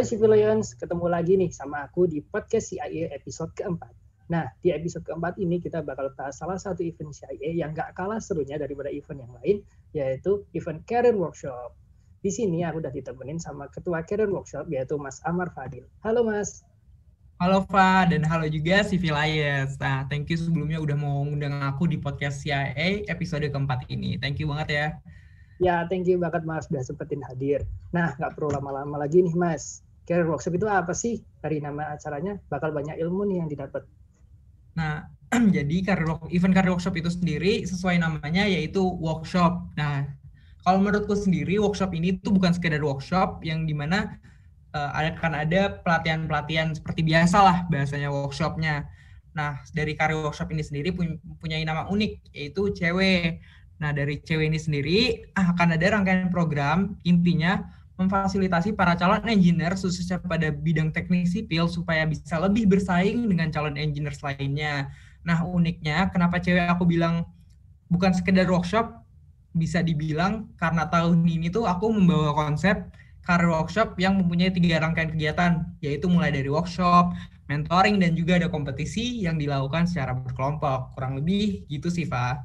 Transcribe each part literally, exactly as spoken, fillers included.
Hai Civilians, ketemu lagi nih sama aku di podcast C I A episode keempat. Nah, di episode keempat ini kita bakal bahas salah satu event C I A yang gak kalah serunya daripada event yang lain, yaitu event Career Workshop. Di sini aku udah ditemenin sama Ketua Career Workshop, yaitu Mas Amar Fadil. Halo Mas. Halo Fa, dan halo juga Civilians. Nah, thank you sebelumnya udah mau ngundang aku di podcast C I A episode keempat ini. Thank you banget ya. Ya, thank you banget Mas, udah sempetin hadir. Nah, nggak perlu lama-lama lagi nih Mas. Career Workshop itu apa sih? Dari nama acaranya, bakal banyak ilmu nih yang didapat. Nah, jadi career, event Career Workshop itu sendiri sesuai namanya yaitu workshop. Nah, kalau menurutku sendiri, workshop ini tuh bukan sekedar workshop yang dimana uh, akan ada pelatihan-pelatihan seperti biasa lah bahasanya workshopnya. Nah, dari Career Workshop ini sendiri punya nama unik, yaitu C W. Nah, dari C W ini sendiri akan ada rangkaian program, intinya memfasilitasi para calon engineer khususnya pada bidang teknik sipil supaya bisa lebih bersaing dengan calon engineer lainnya. Nah, uniknya kenapa C W aku bilang bukan sekedar workshop, bisa dibilang karena tahun ini tuh aku membawa konsep Career Workshop yang mempunyai tiga rangkaian kegiatan, yaitu mulai dari workshop, mentoring, dan juga ada kompetisi yang dilakukan secara berkelompok. Kurang lebih gitu sih, Fa.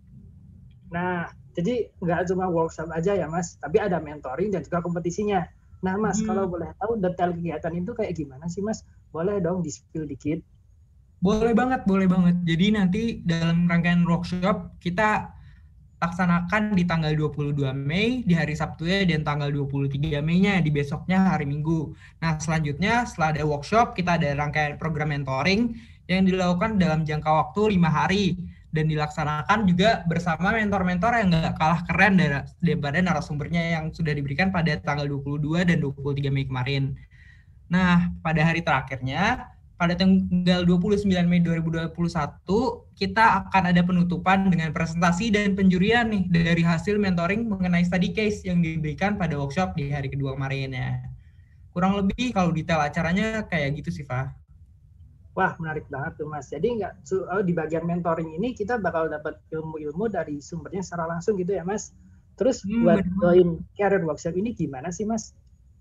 Nah, jadi nggak cuma workshop aja ya Mas, tapi ada mentoring dan juga kompetisinya. Nah Mas, hmm. kalau boleh tahu detail kegiatan itu kayak gimana sih Mas? Boleh dong di-spill dikit? Boleh banget, boleh banget. Jadi nanti dalam rangkaian workshop kita laksanakan di tanggal dua puluh dua Mei di hari Sabtu ya, dan tanggal dua puluh tiga Mei-nya di besoknya hari Minggu. Nah, selanjutnya setelah ada workshop, kita ada rangkaian program mentoring yang dilakukan dalam jangka waktu lima hari. Dan dilaksanakan juga bersama mentor-mentor yang nggak kalah keren daripada narasumbernya yang sudah diberikan pada tanggal dua puluh dua dan dua puluh tiga Mei kemarin. Nah, pada hari terakhirnya, pada tanggal dua puluh sembilan Mei dua ribu dua puluh satu, kita akan ada penutupan dengan presentasi dan penjurian nih dari hasil mentoring mengenai study case yang diberikan pada workshop di hari kedua kemarin ya. Kurang lebih kalau detail acaranya kayak gitu sih, Fa. Wah, menarik banget tuh Mas. Jadi nggak di bagian mentoring ini kita bakal dapat ilmu-ilmu dari sumbernya secara langsung gitu ya Mas. Terus hmm, buat join Career Workshop ini gimana sih Mas?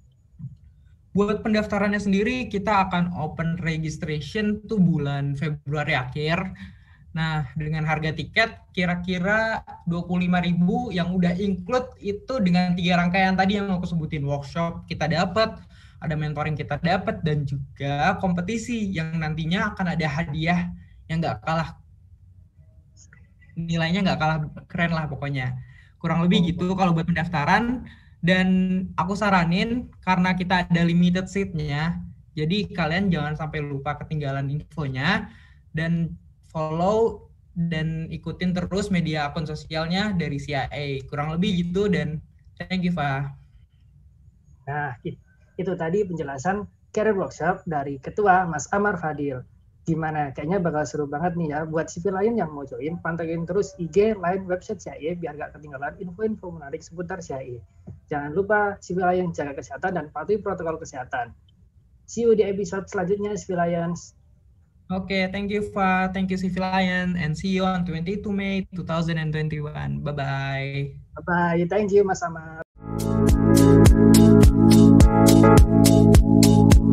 Buat pendaftarannya sendiri kita akan open registration tuh bulan Februari akhir. Nah, dengan harga tiket kira-kira dua puluh lima ribu yang udah include itu dengan tiga rangkaian tadi yang aku sebutin. Workshop kita dapat, ada mentoring kita dapat, dan juga kompetisi yang nantinya akan ada hadiah yang nggak kalah, nilainya nggak kalah keren lah pokoknya. Kurang lebih gitu kalau buat pendaftaran. Dan aku saranin karena kita ada limited seat-nya, jadi kalian jangan sampai lupa ketinggalan infonya, dan follow dan ikutin terus media akun sosialnya dari C I A. Kurang lebih gitu, dan thank you, Fa. Nah, itu tadi penjelasan Career Workshop dari Ketua Mas Amar Fadil. Gimana? Kayaknya bakal seru banget nih ya. Buat civil lain yang mau join, pantengin terus I G, line, website C I A biar gak ketinggalan info-info menarik seputar C I A. Jangan lupa civil lain jaga kesehatan dan patuhi protokol kesehatan. See you di episode selanjutnya, Civilians. Oke, okay, thank you, Fa. Thank you, Civilian. And see you on twenty-second May twenty twenty-one. Bye-bye. Bye-bye. Thank you, Mas Amar.